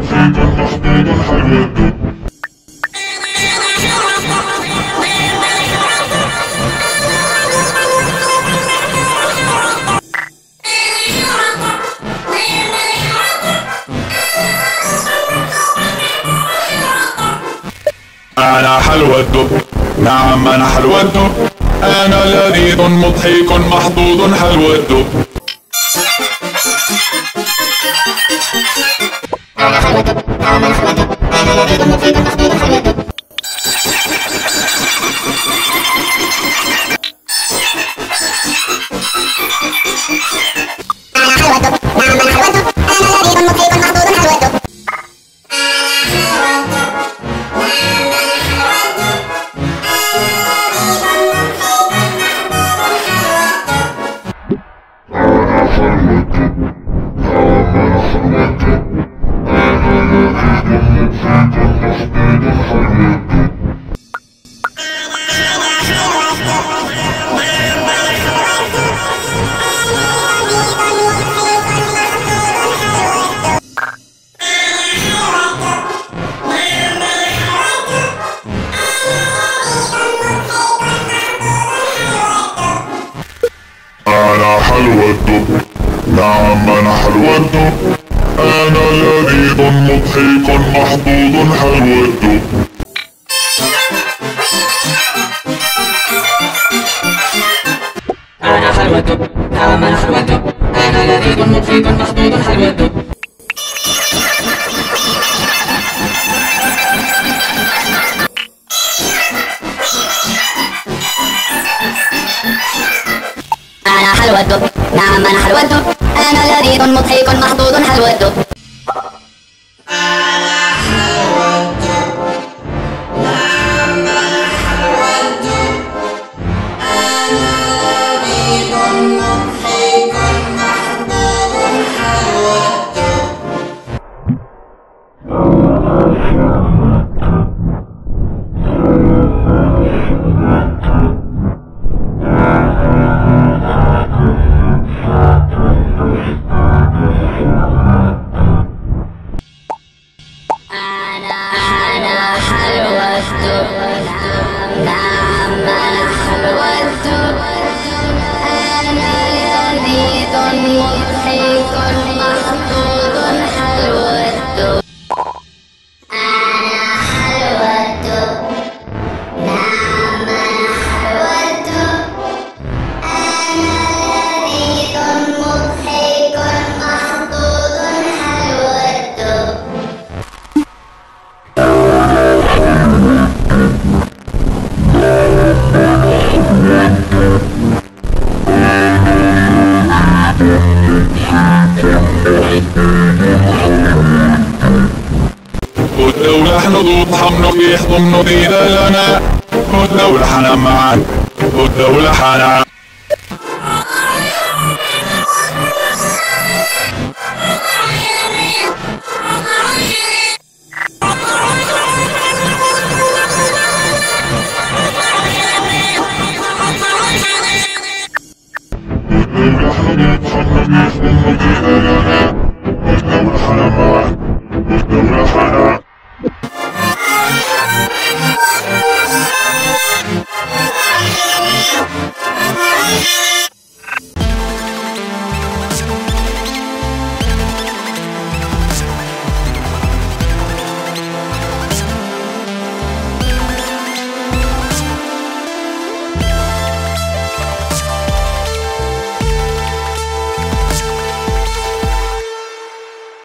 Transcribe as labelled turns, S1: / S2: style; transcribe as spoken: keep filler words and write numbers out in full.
S1: مضحك محظوظ حلو الدب. أنا حلو الدب، نعم أنا حلو الدب، أنا لذيذ مضحك محظوظ حلو الدب. أنا حلو الدب، نعم أنا حلو الدب، أنا لذيذ مضحك محظوظ حلو الدب. أنا حلو الدب، نعم أنا حلو الدب، أنا لذيذ مضحك محظوظ حلو الدب. أنا حلو الدب، نعم أنا حلو الدب، أنا لذيذ مضحك محظوظ حلو الدب.
S2: أنا حلو الدب، نعم أنا حلو الدب، أنا لذيذ مضحك محظوظ حلو الدب.
S3: أنا حلو الدب، نعم أنا حلو الدب، أنا لذيذ مضحك محظوظ حلو الدب.
S1: والدولة حنضوط حمنو يحضن ضيد لنا، والدولة حنا معان، والدولة حنا والدولة حنضوط حمنو يحضن ضيد